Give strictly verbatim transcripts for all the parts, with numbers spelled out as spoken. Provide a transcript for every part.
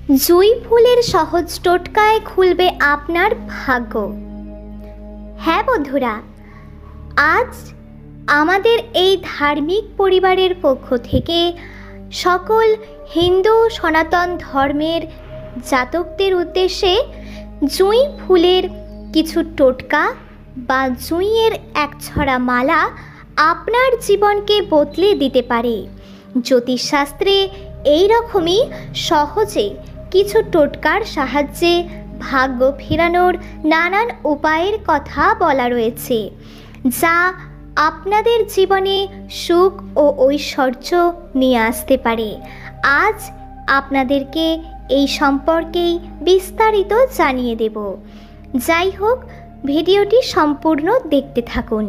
জুঁই ফুলের সহজ টোটকায় খুলবে আপনার ভাগ্য। হ্যাঁ বন্ধুরা, আজ আমাদের এই ধার্মিক পরিবারের পক্ষ থেকে সকল হিন্দু সনাতন ধর্মের জাতকদের উদ্দেশ্যে জুঁই ফুলের কিছু টোটকা বা জুঁইয়ের এক ছড়া মালা আপনার জীবনকে বদলে দিতে পারে। জ্যোতিষশাস্ত্রে এই রকমই সহজে কিছু টোটকার সাহায্যে ভাগ্য ফেরানোর নানান উপায়ের কথা বলা রয়েছে, যা আপনাদের জীবনে সুখ ও ঐশ্বর্য নিয়ে আসতে পারে। আজ আপনাদেরকে এই সম্পর্কেই বিস্তারিত জানিয়ে দেব। যাই হোক, ভিডিওটি সম্পূর্ণ দেখতে থাকুন।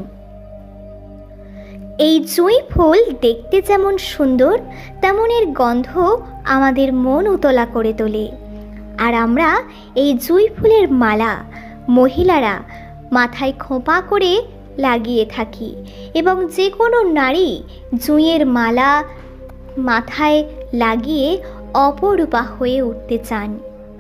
এই জুঁই ফুল দেখতে যেমন সুন্দর, তেমন এর গন্ধ আমাদের মন উতলা করে তোলে। আর আমরা এই জুঁই ফুলের মালা মহিলারা মাথায় খোঁপা করে লাগিয়ে থাকি, এবং যে কোনো নারী জুঁইয়ের মালা মাথায় লাগিয়ে অপরূপা হয়ে উঠতে চান।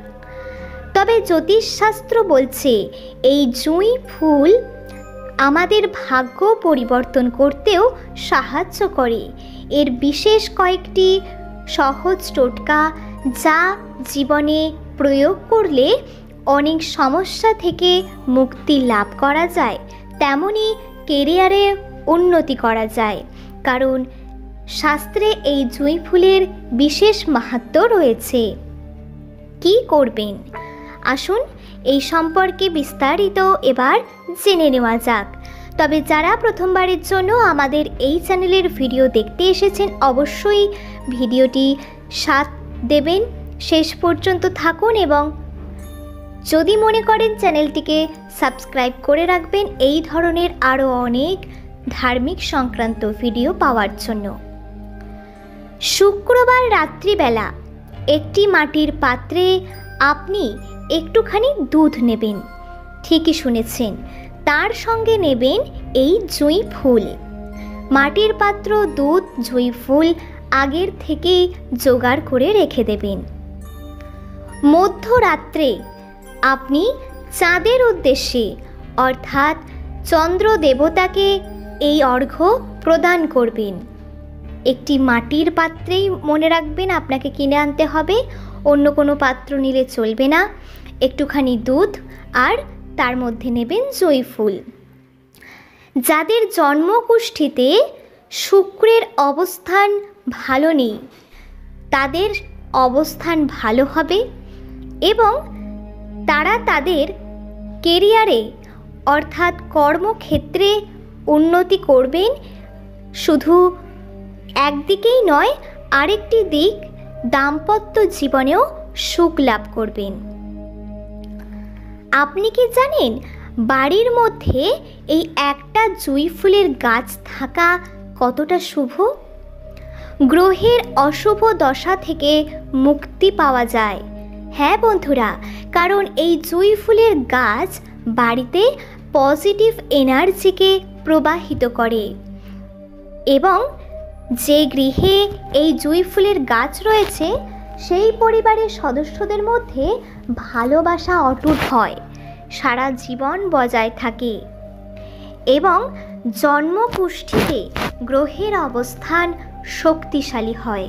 তবে জ্যোতিষশাস্ত্র বলছে এই জুঁই ফুল আমাদের ভাগ্য পরিবর্তন করতেও সাহায্য করে। এর বিশেষ কয়েকটি সহজ টোটকা, যা জীবনে প্রয়োগ করলে অনেক সমস্যা থেকে মুক্তি লাভ করা যায়, তেমনি কেরিয়ারে উন্নতি করা যায়। কারণ শাস্ত্রে এই জুঁই ফুলের বিশেষ মাহাত্ম্য রয়েছে। কি করবেন, আসুন এই সম্পর্কে বিস্তারিত এবার জেনে নেওয়া যাক। তবে যারা প্রথমবারের জন্য আমাদের এই চ্যানেলের ভিডিও দেখতে এসেছেন, অবশ্যই ভিডিওটি সাথ দেবেন, শেষ পর্যন্ত থাকুন, এবং যদি মনে করেন চ্যানেলটিকে সাবস্ক্রাইব করে রাখবেন এই ধরনের আরও অনেক ধার্মিক সংক্রান্ত ভিডিও পাওয়ার জন্য। শুক্রবার রাত্রিবেলা একটি মাটির পাত্রে আপনি একটুখানি দুধ নেবেন। ঠিকই শুনেছেন, তার সঙ্গে নেবেন এই জুঁই ফুল। মাটির পাত্র, দুধ, জুঁই ফুল আগের থেকেই জোগাড় করে রেখে দেবেন। মধ্যরাত্রে আপনি চাঁদের উদ্দেশ্যে অর্থাৎ চন্দ্র দেবতাকে এই অর্ঘ্য প্রদান করবেন। একটি মাটির পাত্রেই মনে রাখবেন আপনাকে কিনে আনতে হবে, অন্য কোনো পাত্র নিলে চলবে না। একটুখানি দুধ আর তার মধ্যে নেবেন জুঁই ফুল। যাদের জন্মকুষ্ঠিতে শুক্রের অবস্থান ভালো নেই, তাদের অবস্থান ভালো হবে এবং তারা তাদের কেরিয়ারে অর্থাৎ কর্মক্ষেত্রে উন্নতি করবেন। শুধু একদিকেই নয়, আরেকটি দিক, দাম্পত্য জীবনেও সুখ লাভ করবেন। আপনি কি জানেন, বাড়ির মধ্যে এই একটা জুঁই ফুলের গাছ থাকা কতটা শুভ? গ্রহের অশুভ দশা থেকে মুক্তি পাওয়া যায়। হ্যাঁ বন্ধুরা, কারণ এই জুঁই ফুলের গাছ বাড়িতে পজিটিভ এনার্জিকে প্রবাহিত করে, এবং যে গৃহে এই জুঁই ফুলের গাছ রয়েছে সেই পরিবারের সদস্যদের মধ্যে ভালোবাসা অটুট হয়, সারা জীবন বজায় থাকে, এবং জন্মকুষ্ঠিতে গ্রহের অবস্থান শক্তিশালী হয়।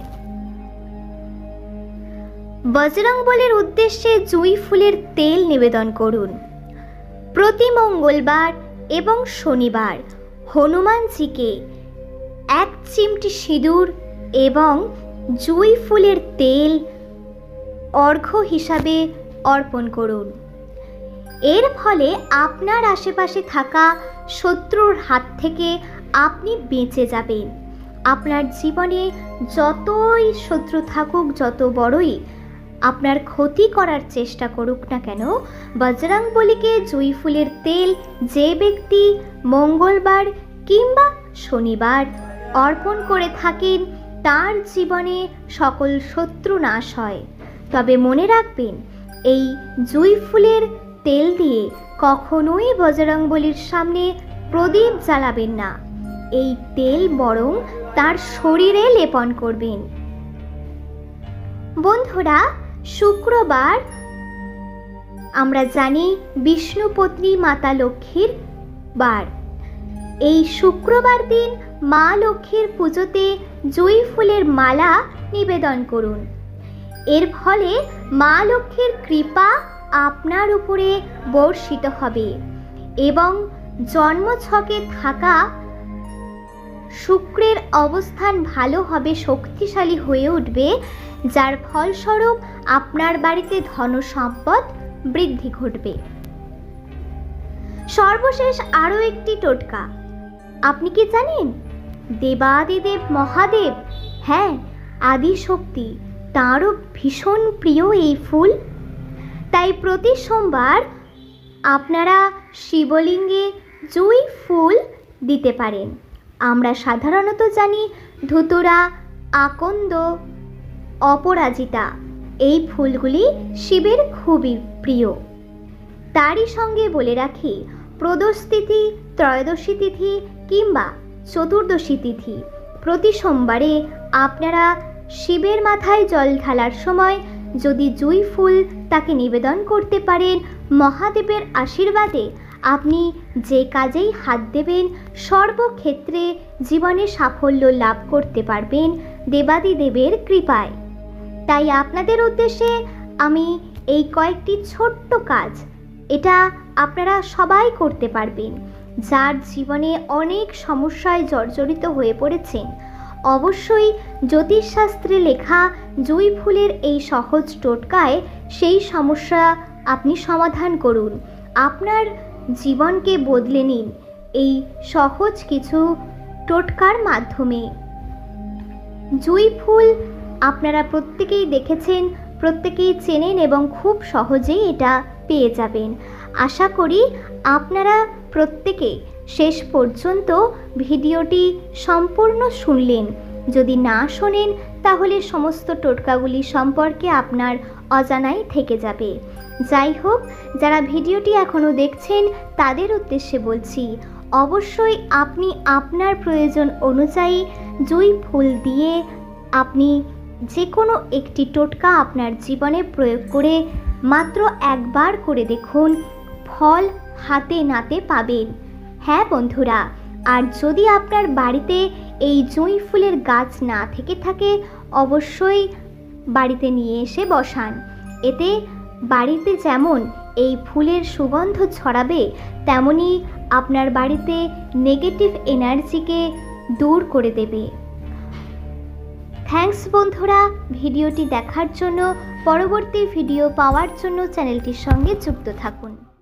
বজরংবলীর উদ্দেশ্যে জুঁই ফুলের তেল নিবেদন করুন। প্রতি মঙ্গলবার এবং শনিবার হনুমানজিকে এক চিমটি সিঁদুর এবং জুঁই ফুলের তেল অর্ঘ্য হিসাবে অর্পণ করুন। এর ফলে আপনার আশেপাশে থাকা শত্রুর হাত থেকে আপনি বেঁচে যাবেন। আপনার জীবনে যতই শত্রু থাকুক, যত বড়ই আপনার ক্ষতি করার চেষ্টা করুক না কেন, বজরংবলীকে জুঁই ফুলের তেল যে ব্যক্তি মঙ্গলবার কিংবা শনিবার অর্পণ করে থাকেন, তার জীবনে সকল শত্রু নাশ হয়। তবে মনে রাখবেন, এই জুঁই ফুলের তেল দিয়ে কখনোই বজরংবলীর সামনে প্রদীপ জ্বালাবেন না। এই তেল বরং তার শরীরে লেপন করবেন। বন্ধুরা, শুক্রবার আমরা জানি বিষ্ণুপত্নী মাতা লক্ষ্মীর বার। এই শুক্রবার দিন মা লক্ষ্মীর পুজোতে জুঁই ফুলের মালা নিবেদন করুন। এর ফলে মা লক্ষ্মীর কৃপা আপনার উপরে বর্ষিত হবে এবং জন্মছকে থাকা শুক্রের অবস্থান ভালো হবে, শক্তিশালী হয়ে উঠবে, যার ফলস্বরূপ আপনার বাড়িতে ধন সম্পদ বৃদ্ধি ঘটবে। সর্বশেষ আরও একটি টোটকা, আপনি কি জানেন দেবাদিদেব মহাদেব, হ্যাঁ আদি শক্তি, তাঁরও ভীষণ প্রিয় এই ফুল। তাই প্রতি সোমবার আপনারা শিবলিঙ্গে জুঁই ফুল দিতে পারেন। আমরা সাধারণত জানি ধুতুরা, আকন্দ, অপরাজিতা এই ফুলগুলি শিবের খুবই প্রিয়। তারই সঙ্গে বলে রাখি, প্রদোষ তিথি, ত্রয়োদশী তিথি কিংবা চতুর্দশী তিথি প্রতি সোমবারে আপনারা শিবের মাথায় জল ঢালার সময় যদি জুঁই ফুল তাকে নিবেদন করতে পারেন, মহাদেবের আশীর্বাদে আপনি যে কাজেই হাত দেবেন সর্বক্ষেত্রে জীবনে সাফল্য লাভ করতে পারবেন দেবাদিদেবের কৃপায়। তাই আপনাদের উদ্দেশ্যে আমি এই কয়েকটি ছোট্ট কাজ, এটা আপনারা সবাই করতে পারবেন। যার জীবনে অনেক সমস্যায় জর্জরিত হয়ে পড়েছেন, অবশ্যই জ্যোতিষশাস্ত্রে লেখা জুঁই ফুলের এই সহজ টোটকায় সেই সমস্যা আপনি সমাধান করুন, আপনার জীবনকে বদলে নিন এই সহজ কিছু টোটকার মাধ্যমে। জুঁই ফুল আপনারা প্রত্যেকেই দেখেছেন, প্রত্যেকেই চেনেন এবং খুব সহজেই এটা পেয়ে যাবেন। আশা করি আপনারা প্রত্যেকে শেষ পর্যন্ত ভিডিওটি সম্পূর্ণ শুনলেন। যদি না শোনেন তাহলে সমস্ত টোটকাগুলি সম্পর্কে আপনার অজানাই থেকে যাবে। যাই হোক, যারা ভিডিওটি এখনও দেখছেন তাদের উদ্দেশ্যে বলছি, অবশ্যই আপনি আপনার প্রয়োজন অনুযায়ী জুঁই ফুল দিয়ে আপনি যে কোনো একটি টোটকা আপনার জীবনে প্রয়োগ করে মাত্র একবার করে দেখুন, ফল হাতে নাতে পাবেন। হ্যাঁ বন্ধুরা, আর যদি আপনার বাড়িতে এই জুঁই ফুলের গাছ না থেকে থাকে, অবশ্যই বাড়িতে নিয়ে এসে বসান। এতে বাড়িতে যেমন এই ফুলের সুগন্ধ ছড়াবে, তেমনি আপনার বাড়িতে নেগেটিভ এনার্জিকে দূর করে দেবে। থ্যাঙ্কস বন্ধুরা ভিডিওটি দেখার জন্য। পরবর্তী ভিডিও পাওয়ার জন্য চ্যানেলটির সঙ্গে যুক্ত থাকুন।